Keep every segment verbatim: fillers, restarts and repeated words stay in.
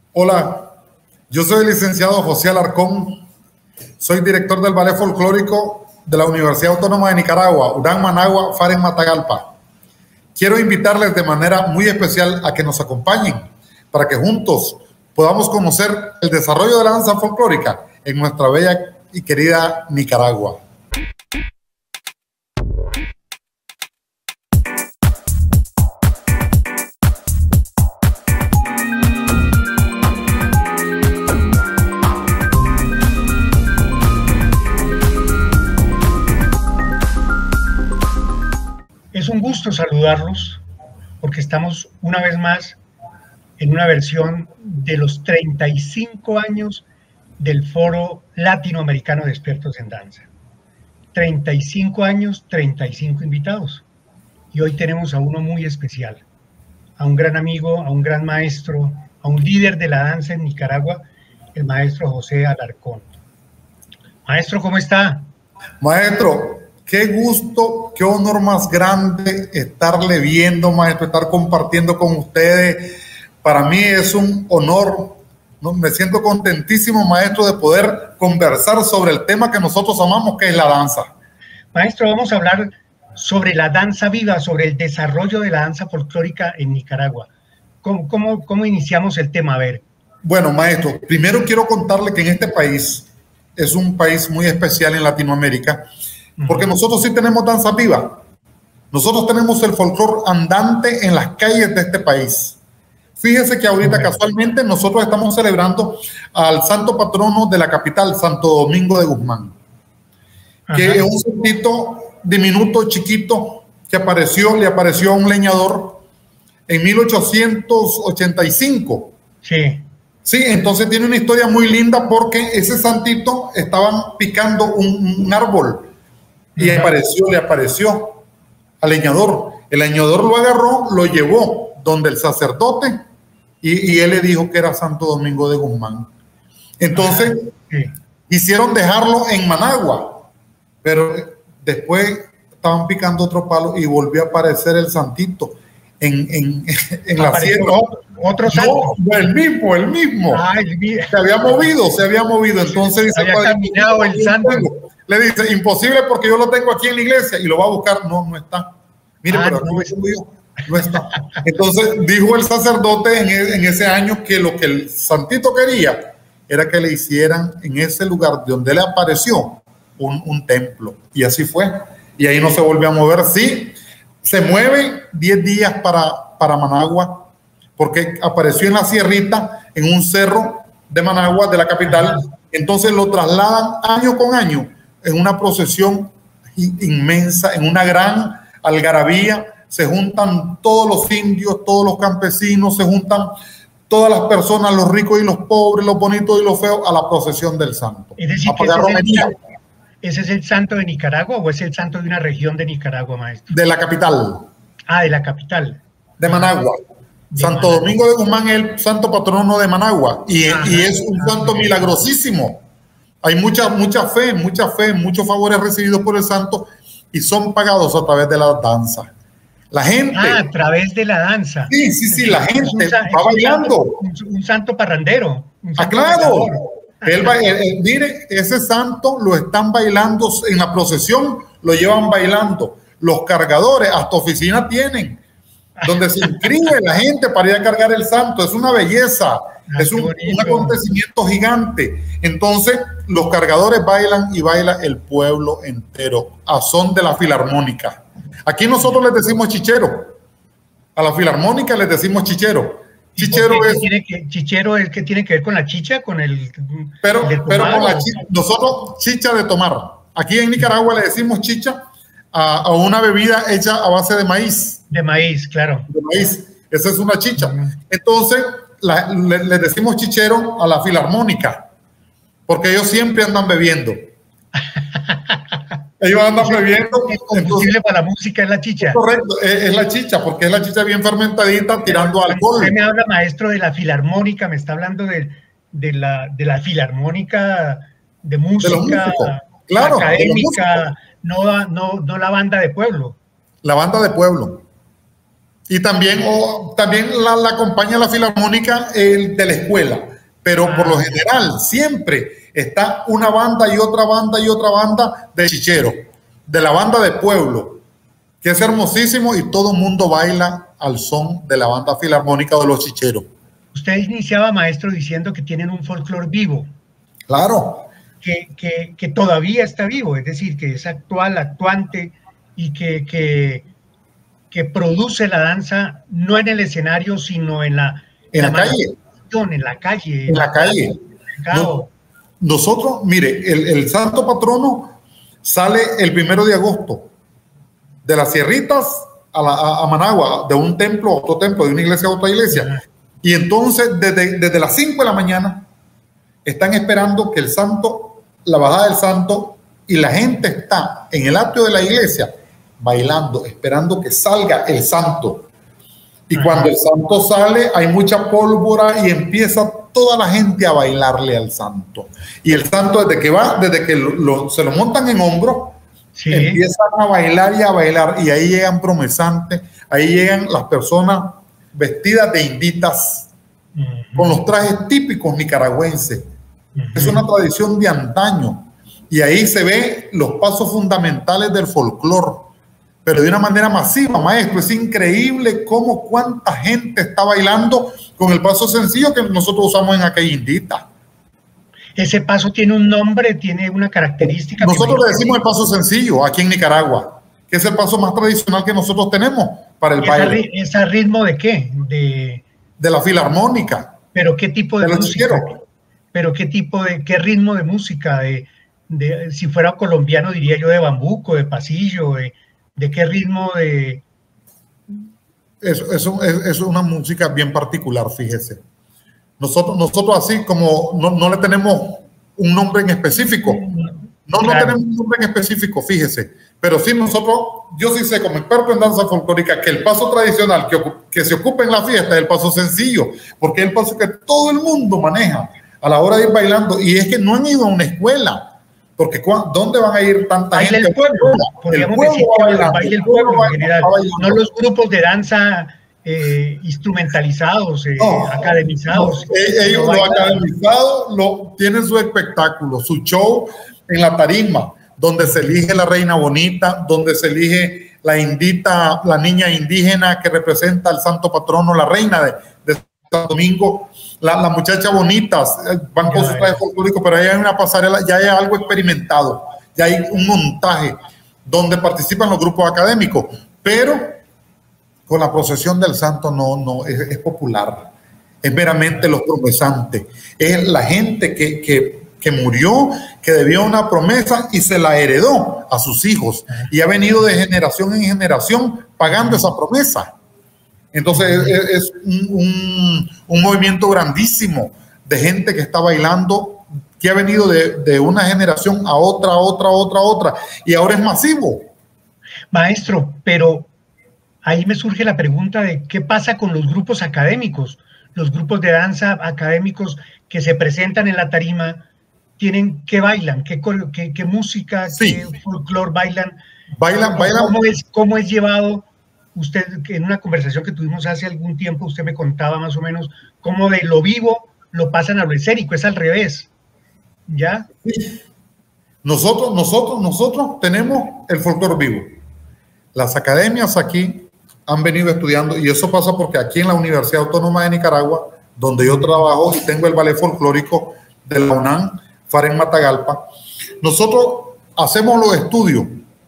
Hola, yo soy el licenciado José Alarcón, soy director del Ballet Folclórico de la Universidad Autónoma de Nicaragua, UNAM Managua, FAREN Matagalpa. Quiero invitarles de manera muy especial a que nos acompañen para que juntos podamos conocer el desarrollo de la danza folclórica en nuestra bella y querida Nicaragua. Es un gusto saludarlos porque estamos una vez más en una versión de los treinta y cinco años del Foro Latinoamericano de Expertos en Danza. treinta y cinco años, treinta y cinco invitados. Y hoy tenemos a uno muy especial, a un gran amigo, a un gran maestro, a un líder de la danza en Nicaragua, el maestro José Alarcón. Maestro, ¿cómo está? Maestro, qué gusto, qué honor más grande estarle viendo, maestro, estar compartiendo con ustedes. Para mí es un honor, ¿no? Me siento contentísimo, maestro, de poder conversar sobre el tema que nosotros amamos, que es la danza. Maestro, vamos a hablar sobre la danza viva, sobre el desarrollo de la danza folclórica en Nicaragua. ¿Cómo, cómo, cómo iniciamos el tema? A ver. Bueno, maestro, primero quiero contarle que en este país es un país muy especial en Latinoamérica, porque nosotros sí tenemos danza viva. Nosotros tenemos el folclore andante en las calles de este país. Fíjese que ahorita casualmente nosotros estamos celebrando al santo patrono de la capital, Santo Domingo de Guzmán. Ajá. Que es un santito diminuto, chiquito, que apareció, le apareció a un leñador en mil ochocientos ochenta y cinco. Sí. Sí, entonces tiene una historia muy linda porque ese santito estaban picando un, un árbol. Y apareció, le apareció al leñador. El leñador lo agarró, lo llevó donde el sacerdote y, y él le dijo que era Santo Domingo de Guzmán. Entonces, sí. Quisieron dejarlo en Managua, pero después estaban picando otro palo y volvió a aparecer el santito en, en, en la sierra. Otro santo. No, el mismo, el mismo. Ay, se había movido, se había movido. Entonces dice, había caminado el santo. Le dice, imposible porque yo lo tengo aquí en la iglesia y lo va a buscar. No, no está. Mire, ah, pero no, no, no está. Entonces dijo el sacerdote en, el, en ese año que lo que el santito quería era que le hicieran en ese lugar donde le apareció un, un templo. Y así fue. Y ahí no se volvió a mover. Sí, se mueve diez días para, para Managua porque apareció en la sierrita, en un cerro de Managua, de la capital. Entonces lo trasladan año con año en una procesión inmensa, en una gran algarabía. Se juntan todos los indios, todos los campesinos, se juntan todas las personas, los ricos y los pobres, los bonitos y los feos, a la procesión del santo. Es decir, que ese, es el, ¿ese es el santo de Nicaragua o es el santo de una región de Nicaragua, maestro? De la capital. Ah, de la capital. De Managua. De Santo Managua. Domingo de Guzmán es el santo patrono de Managua y, y es un santo milagrosísimo. Hay mucha, mucha fe, mucha fe, muchos favores recibidos por el santo y son pagados a través de la danza. La gente... Ah, a través de la danza. Sí, sí, sí, la gente un, va bailando. Un, un santo parrandero. Un santo ah, claro. Él, él, él, mire, ese santo lo están bailando en la procesión, lo llevan bailando. Los cargadores, hasta oficina tienen, donde se inscribe la gente para ir a cargar el santo. Es una belleza. Ah, es un, un acontecimiento gigante. Entonces, los cargadores bailan y baila el pueblo entero a son de la filarmónica. Aquí nosotros les decimos chichero. A la filarmónica les decimos chichero. Chichero es, tiene que, chichero es que tiene que ver con la chicha, con el. Pero, el pero con la chicha, nosotros chicha de tomar. Aquí en Nicaragua le decimos chicha a, a una bebida hecha a base de maíz. De maíz, claro. De maíz. Esa es una chicha. Uh-huh. Entonces, la, le, le decimos chichero a la filarmónica, porque ellos siempre andan bebiendo. Ellos andan bebiendo. El combustible entonces, para la música es la chicha. Correcto, es, es la chicha, porque es la chicha bien fermentadita, tirando Pero, alcohol. Usted me habla, maestro, de la filarmónica, me está hablando de, de, la, de la filarmónica de música de claro, académica, no, no, no la banda de pueblo. La banda de pueblo. Y también, o, también la, la acompaña la filarmónica el, de la escuela, pero ah. por lo general siempre está una banda y otra banda y otra banda de chichero, de la banda de pueblo, que es hermosísimo y todo el mundo baila al son de la banda filarmónica de los chicheros. Usted iniciaba, maestro, diciendo que tienen un folclore vivo. Claro. Que, que, que todavía está vivo, es decir, que es actual, actuante y que, que, que produce la danza no en el escenario, sino en la, en la, la calle. En la calle. En la calle. No, nosotros, mire, el, el santo patrono sale el primero de agosto de las Sierritas a, la, a, a Managua, de un templo a otro templo, de una iglesia a otra iglesia. Ajá. Y entonces, desde, desde las cinco de la mañana, están esperando que el santo, la bajada del santo, y la gente está en el atrio de la iglesia bailando, esperando que salga el santo. Y Ajá. cuando el santo sale, hay mucha pólvora y empieza toda la gente a bailarle al santo. Y el santo, desde que va, desde que lo, lo, se lo montan en hombros, sí. empiezan a bailar y a bailar. Y ahí llegan promesantes, ahí llegan las personas vestidas de inditas, uh-huh. con los trajes típicos nicaragüenses. Uh-huh. Es una tradición de antaño. Y ahí se ven los pasos fundamentales del folclore, pero de una manera masiva, maestro. Es increíble cómo cuánta gente está bailando con el paso sencillo que nosotros usamos en aquella indita. Ese paso tiene un nombre, tiene una característica. Nosotros le decimos el paso sencillo aquí en Nicaragua, que es el paso más tradicional que nosotros tenemos para el baile. ¿Es a ritmo de qué? De, de la filarmónica. ¿Pero qué tipo de, de música? ¿Pero qué tipo de, qué ritmo de música? De, de, si fuera colombiano diría yo de bambuco, de pasillo, de, de qué ritmo de... Es, es, es, es una música bien particular, fíjese. Nosotros, nosotros así como no, no le tenemos un nombre en específico, no, claro. no tenemos un nombre en específico, fíjese, pero sí nosotros, yo sí sé como experto en danza folclórica que el paso tradicional que, que se ocupa en la fiesta es el paso sencillo, porque es el paso que todo el mundo maneja a la hora de ir bailando, y es que no han ido a una escuela, porque ¿dónde van a ir tanta baile gente? El pueblo, podríamos el decir pueblo que el baile el pueblo, pueblo en general, no los grupos de danza Eh, instrumentalizados, eh, no, academizados. No, ellos lo academizados lo, tienen su espectáculo, su show en la tarima, donde se elige la reina bonita, donde se elige la indita, la niña indígena que representa al santo patrono, la reina de, de Santo Domingo, la, la muchacha bonita, van con su traje folclórico, pero ahí hay una pasarela, ya hay algo experimentado, ya hay un montaje donde participan los grupos académicos, pero con la procesión del santo no, no es, es popular, es meramente los promesantes, es la gente que, que, que murió, que debió una promesa y se la heredó a sus hijos y ha venido de generación en generación pagando esa promesa. Entonces es, es un, un, un movimiento grandísimo de gente que está bailando, que ha venido de, de una generación a otra, otra, otra, otra, y ahora es masivo. Maestro, pero ahí me surge la pregunta de qué pasa con los grupos académicos, los grupos de danza académicos que se presentan en la tarima, tienen qué bailan, qué, qué, qué música, sí. qué folclore bailan, bailan, bailan. ¿Cómo es, cómo es llevado? Usted, en una conversación que tuvimos hace algún tiempo, usted me contaba más o menos cómo de lo vivo lo pasan a lo escénico, es al revés, ¿ya? Sí. Nosotros, nosotros, nosotros tenemos el folclore vivo. Las academias aquí han venido estudiando, y eso pasa porque aquí en la Universidad Autónoma de Nicaragua, donde yo trabajo y tengo el ballet folclórico de la UNAM, Faren Matagalpa, nosotros hacemos los estudios,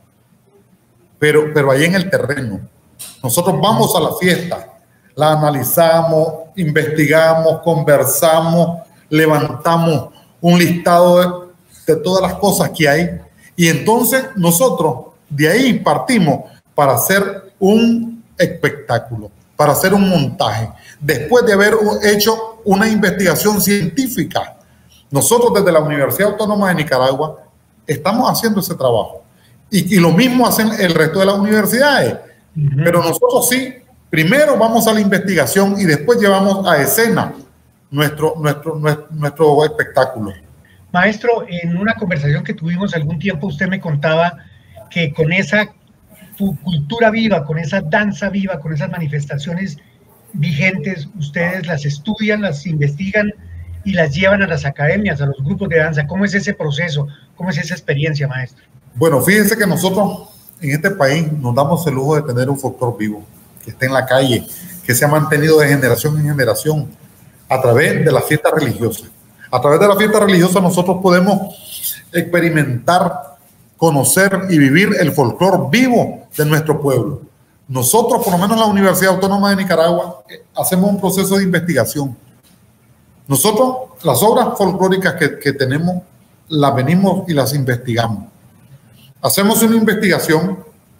pero, pero ahí en el terreno. Nosotros vamos a la fiesta, la analizamos, investigamos, conversamos, levantamos un listado de, de todas las cosas que hay, y entonces nosotros de ahí partimos para hacer un espectáculo, para hacer un montaje, después de haber hecho una investigación científica. Nosotros desde la Universidad Autónoma de Nicaragua estamos haciendo ese trabajo, y, y lo mismo hacen el resto de las universidades, uh-huh. pero nosotros sí, primero vamos a la investigación y después llevamos a escena nuestro, nuestro, nuestro, nuestro espectáculo. Maestro, en una conversación que tuvimos algún tiempo usted me contaba que con esa cultura viva, con esa danza viva, con esas manifestaciones vigentes, ustedes las estudian, las investigan y las llevan a las academias, a los grupos de danza. ¿Cómo es ese proceso? ¿Cómo es esa experiencia, maestro? Bueno, fíjense que nosotros en este país nos damos el lujo de tener un folclore vivo, que esté en la calle, que se ha mantenido de generación en generación a través de las fiestas religiosas. A través de la fiesta religiosa nosotros podemos experimentar, conocer y vivir el folclore vivo de nuestro pueblo. Nosotros, por lo menos en la Universidad Autónoma de Nicaragua, hacemos un proceso de investigación. Nosotros, las obras folclóricas que, que tenemos, las venimos y las investigamos. Hacemos una investigación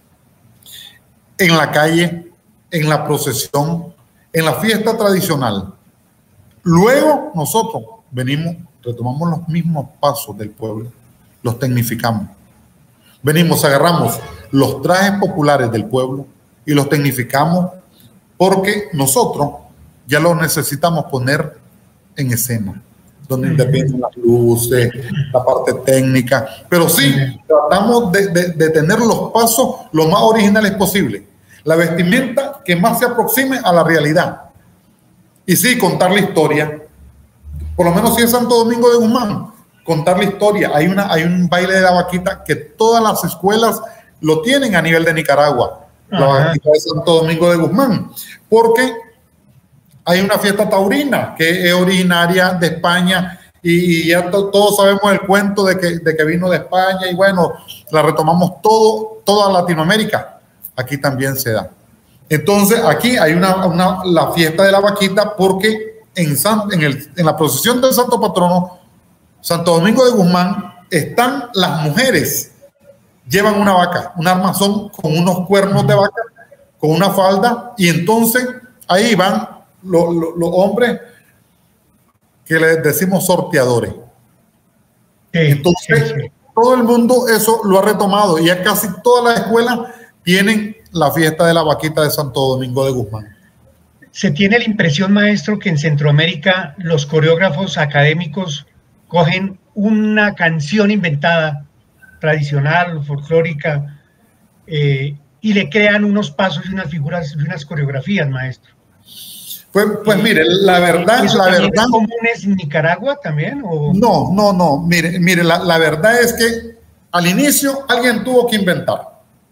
en la calle, en la procesión, en la fiesta tradicional. Luego nosotros venimos, retomamos los mismos pasos del pueblo, los tecnificamos. Venimos, agarramos los trajes populares del pueblo y los tecnificamos porque nosotros ya los necesitamos poner en escena, donde intervienen las luces, la parte técnica, pero sí, tratamos de, de, de tener los pasos lo más originales posible, la vestimenta que más se aproxime a la realidad, y sí, contar la historia, por lo menos si es Santo Domingo de Guzmán, contar la historia. Hay, una, hay un baile de la vaquita que todas las escuelas lo tienen a nivel de Nicaragua, la vaquita de Santo Domingo de Guzmán, porque hay una fiesta taurina que es originaria de España y, y ya to, todos sabemos el cuento de que, de que vino de España y bueno, la retomamos todo, toda Latinoamérica. Aquí también se da. Entonces aquí hay una, una, la fiesta de la vaquita porque en, San, en, el, en la procesión del Santo Patrono, Santo Domingo de Guzmán, están las mujeres, llevan una vaca, un armazón con unos cuernos de vaca, con una falda y entonces ahí van Los, los, los hombres que les decimos sorteadores. Sí, entonces sí, sí. Todo el mundo eso lo ha retomado y ya casi todas las escuelas tienen la fiesta de la vaquita de Santo Domingo de Guzmán. ¿Se tiene la impresión, maestro, que en Centroamérica los coreógrafos académicos cogen una canción inventada, tradicional, folclórica, eh, y le crean unos pasos y unas figuras y unas coreografías, maestro? Pues, pues mire, la verdad, ¿Eso la verdad. ¿Es común en Nicaragua también? ¿O? No, no, no. Mire, mire, la, la verdad es que al inicio alguien tuvo que inventar.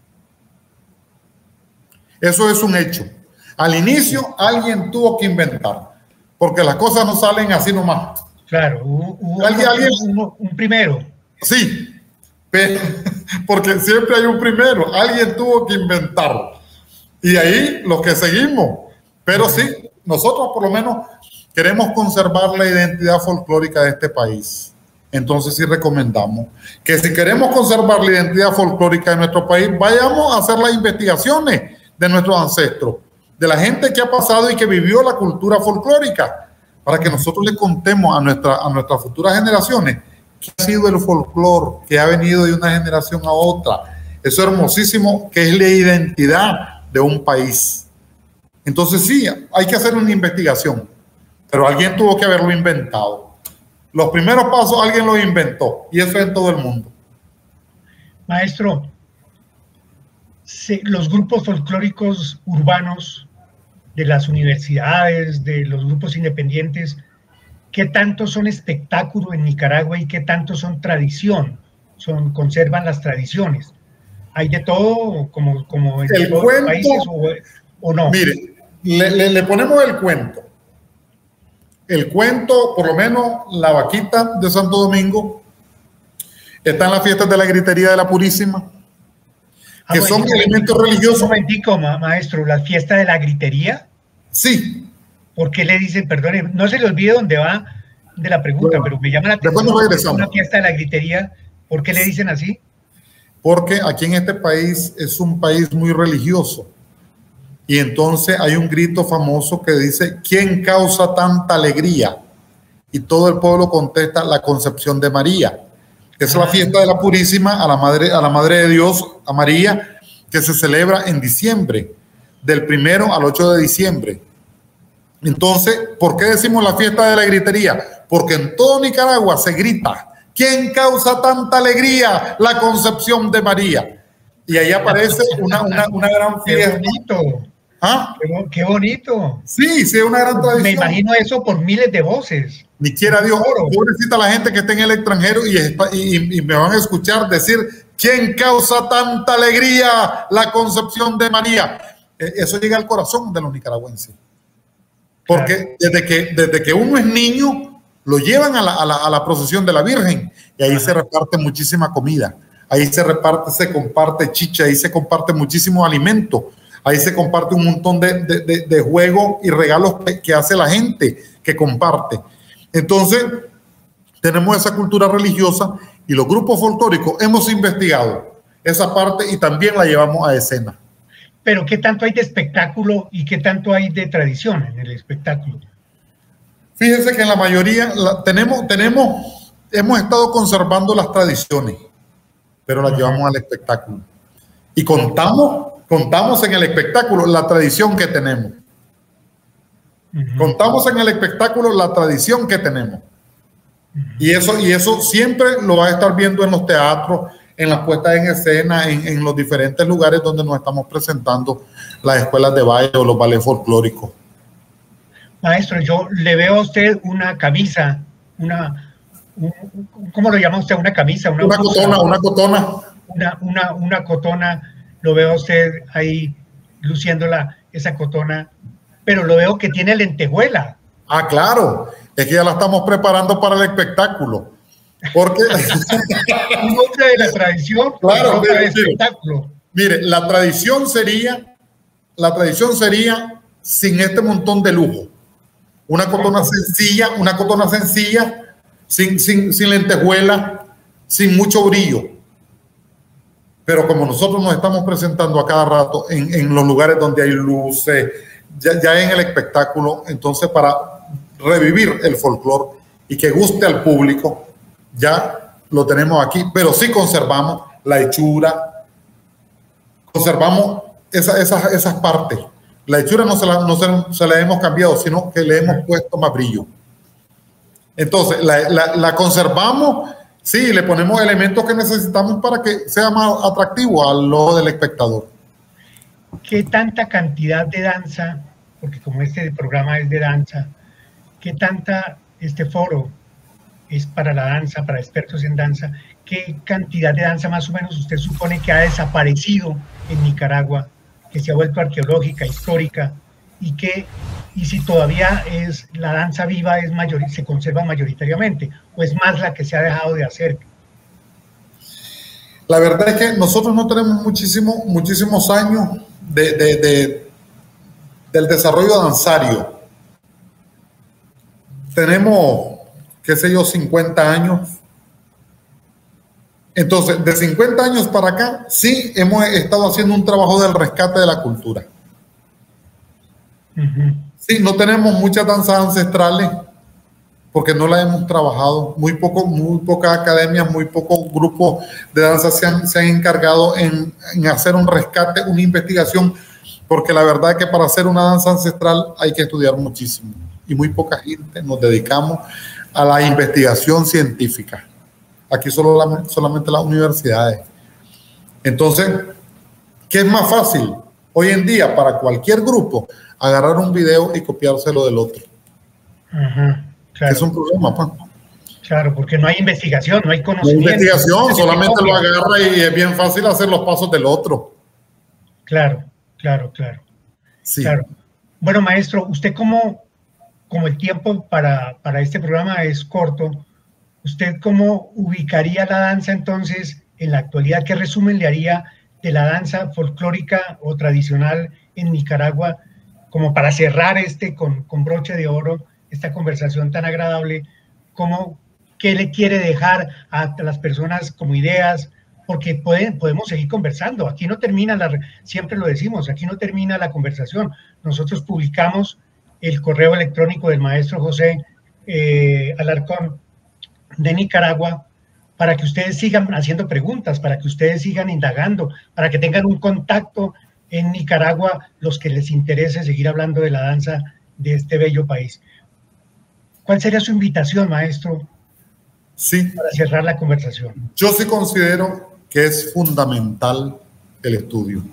Eso es un hecho. Al inicio alguien tuvo que inventar, porque las cosas no salen así nomás. Claro, hubo, hubo ¿Alguien, un, alguien? Un, un primero. Sí, pero, porque siempre hay un primero. Alguien tuvo que inventar. Y ahí los que seguimos. Pero sí, nosotros por lo menos queremos conservar la identidad folclórica de este país. Entonces sí recomendamos que si queremos conservar la identidad folclórica de nuestro país, vayamos a hacer las investigaciones de nuestros ancestros, de la gente que ha pasado y que vivió la cultura folclórica, para que nosotros le contemos a, nuestra, a nuestras futuras generaciones qué ha sido el folclore, que ha venido de una generación a otra. Eso hermosísimo que es la identidad de un país. Entonces sí, hay que hacer una investigación, pero alguien tuvo que haberlo inventado. Los primeros pasos alguien los inventó y eso es en todo el mundo. Maestro, los grupos folclóricos urbanos de las universidades, de los grupos independientes, ¿qué tanto son espectáculo en Nicaragua y qué tanto son tradición? Son, conservan las tradiciones. ¿Hay de todo como, como en el todos cuento, los países o, o no? Mire, le, le, le ponemos el cuento. El cuento, por lo menos la vaquita de Santo Domingo, está en las fiestas de la gritería de la Purísima, que ah, son elementos religiosos. Un momentico, ma maestro, ¿la fiesta de la gritería? Sí. ¿Por qué le dicen, perdone, no se le olvide dónde va de la pregunta, bueno, pero me llama la atención, una fiesta de la gritería, ¿por qué le dicen así? Porque aquí en este país es un país muy religioso. Y entonces hay un grito famoso que dice, ¿quién causa tanta alegría? Y todo el pueblo contesta, la Concepción de María. Es la fiesta de la Purísima a la Madre, a la Madre de Dios, a María, que se celebra en diciembre, del primero al ocho de diciembre. Entonces, ¿por qué decimos la fiesta de la gritería? Porque en todo Nicaragua se grita, ¿quién causa tanta alegría? La Concepción de María. y ahí aparece una, una, una gran fiesta. ¡Qué bonito! ¿Ah? Qué, ¡Qué bonito! Sí, sí, es una gran tradición. Me imagino eso por miles de voces. Ni quiera Dios, pobrecita la gente que está en el extranjero y, y, y me van a escuchar decir, ¿quién causa tanta alegría? La concepción de María. Eso llega al corazón de los nicaragüenses. Porque claro. desde, que, desde que uno es niño, lo llevan a la, a la, a la procesión de la Virgen y ahí Ajá. se reparte muchísima comida. Ahí se reparte, se comparte chicha, ahí se comparte muchísimo alimento. Ahí se comparte un montón de, de, de, de juegos y regalos que, que hace la gente que comparte. Entonces, tenemos esa cultura religiosa y los grupos folclóricos hemos investigado esa parte y también la llevamos a escena. Pero ¿qué tanto hay de espectáculo y qué tanto hay de tradición en el espectáculo? Fíjense que en la mayoría la, tenemos, tenemos, hemos estado conservando las tradiciones, pero las Ajá. llevamos al espectáculo. Y contamos, contamos en el espectáculo la tradición que tenemos. Uh-huh. Contamos en el espectáculo la tradición que tenemos. Uh-huh. Y eso, y eso siempre lo vas a estar viendo en los teatros, en las puestas en escena, en, en los diferentes lugares donde nos estamos presentando, las escuelas de baile o los ballets folclóricos. Maestro, yo le veo a usted una camisa, una, un, ¿cómo lo llama usted? Una camisa, una, una blusa, cotona, una cotona. Una, una, una cotona, lo veo a usted ahí luciendo la, esa cotona, pero lo veo que tiene lentejuela. Ah, claro, es que ya la estamos preparando para el espectáculo. Porque un nombre de la tradición, claro, mire, mire, espectáculo. Mire, la tradición sería, la tradición sería sin este montón de lujo. Una cotona sencilla, una cotona sencilla, sin, sin, sin lentejuela, sin mucho brillo. Pero como nosotros nos estamos presentando a cada rato en, en los lugares donde hay luces, ya, ya en el espectáculo, entonces para revivir el folclore y que guste al público, ya lo tenemos aquí, pero sí conservamos la hechura, conservamos esa, esas, esas partes. La hechura no se la, no se, se la hemos cambiado, sino que le hemos puesto más brillo. Entonces, la, la, la conservamos, sí, le ponemos elementos que necesitamos para que sea más atractivo al ojo del espectador. ¿Qué tanta cantidad de danza, porque como este programa es de danza, qué tanta este foro es para la danza, para expertos en danza, qué cantidad de danza más o menos usted supone que ha desaparecido en Nicaragua, que se ha vuelto arqueológica, histórica, y que, y si todavía es la danza viva, es mayor, se conserva mayoritariamente, o es más la que se ha dejado de hacer? La verdad es que nosotros no tenemos muchísimo, muchísimos años de, de, de, del desarrollo danzario. Tenemos, qué sé yo, cincuenta años. Entonces, de cincuenta años para acá, sí hemos estado haciendo un trabajo del rescate de la cultura. Uh-huh. Sí, no tenemos muchas danzas ancestrales porque no las hemos trabajado. Muy poco, muy pocas academias, muy pocos grupos de danza se han, se han encargado en, en hacer un rescate, una investigación, porque la verdad es que para hacer una danza ancestral hay que estudiar muchísimo y muy poca gente nos dedicamos a la investigación científica. Aquí solo la, solamente las universidades. Entonces, ¿qué es más fácil? Hoy en día, para cualquier grupo, agarrar un video y copiárselo del otro. Uh-huh, claro. Es un problema, pues. Claro, porque no hay investigación, no hay conocimiento. No hay investigación, solamente lo agarra y es bien fácil hacer los pasos del otro. Claro, claro, claro. Sí. Claro. Bueno, maestro, usted como, como el tiempo para, para este programa es corto, ¿usted cómo ubicaría la danza entonces en la actualidad? ¿Qué resumen le haría de la danza folclórica o tradicional en Nicaragua, como para cerrar este con, con broche de oro, esta conversación tan agradable? ¿Cómo, qué le quiere dejar a las personas como ideas? Porque pueden, podemos seguir conversando. Aquí no termina, la, siempre lo decimos, aquí no termina la conversación. Nosotros publicamos el correo electrónico del maestro José eh, Alarcón de Nicaragua para que ustedes sigan haciendo preguntas, para que ustedes sigan indagando, para que tengan un contacto en Nicaragua los que les interese seguir hablando de la danza de este bello país. ¿Cuál sería su invitación, maestro, sí, para cerrar la conversación? Yo sí considero que es fundamental el estudio.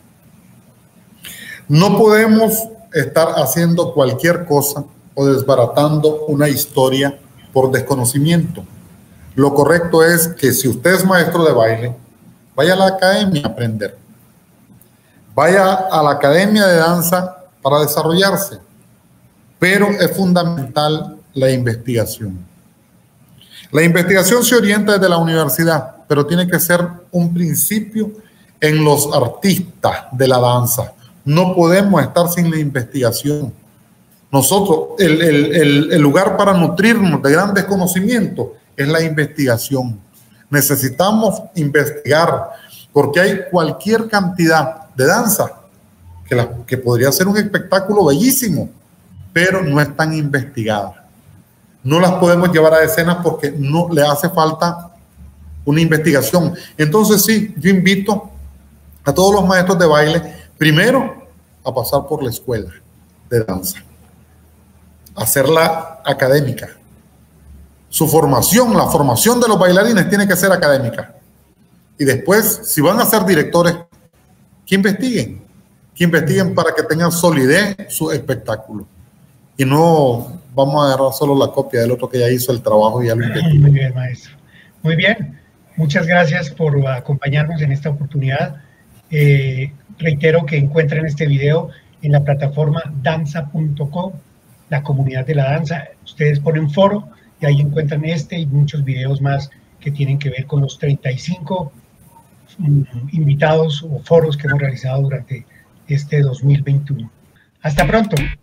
No podemos estar haciendo cualquier cosa o desbaratando una historia por desconocimiento. Lo correcto es que si usted es maestro de baile, vaya a la academia a aprender. Vaya a la academia de danza para desarrollarse. Pero es fundamental la investigación. La investigación se orienta desde la universidad, pero tiene que ser un principio en los artistas de la danza. No podemos estar sin la investigación. Nosotros, el, el, el, el lugar para nutrirnos de grandes conocimientos es la investigación. Necesitamos investigar, porque hay cualquier cantidad de danza que, la, que podría ser un espectáculo bellísimo, pero no están investigadas. No las podemos llevar a escenas porque no le hace falta una investigación. Entonces sí, yo invito a todos los maestros de baile, primero, a pasar por la escuela de danza, hacerla académica. Su formación, la formación de los bailarines tiene que ser académica. Y después, si van a ser directores, que investiguen, que investiguen para que tengan solidez su espectáculo. Y no vamos a agarrar solo la copia del otro que ya hizo el trabajo y ya lo investigó. Muy bien, maestro. Muy bien. Muchas gracias por acompañarnos en esta oportunidad. Eh, reitero que encuentren este video en la plataforma danza punto com, la comunidad de la danza. Ustedes ponen foro y ahí encuentran este y muchos videos más que tienen que ver con los treinta y cinco um, invitados o foros que hemos realizado durante este dos mil veintiuno. Hasta pronto.